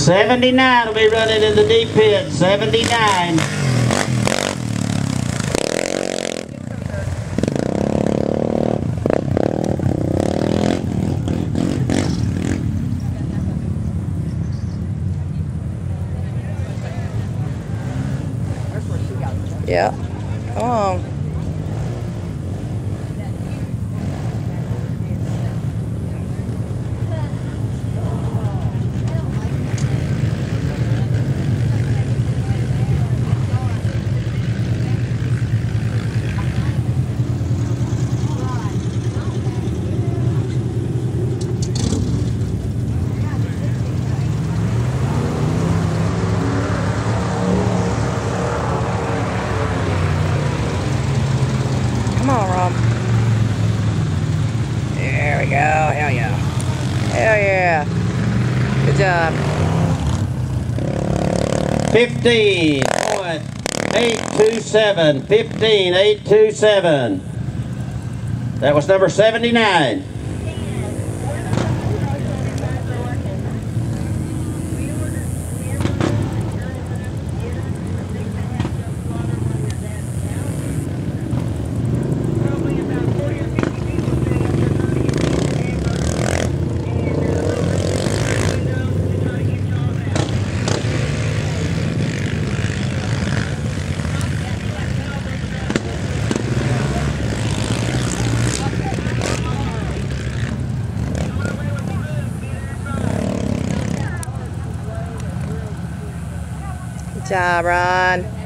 79 will be running in the deep pit. 79. Yeah. Come on. Come on, Rob. There we go. Hell yeah. Hell yeah. Good job. 15.827. 15.827. That was number 79. Good job, Ron.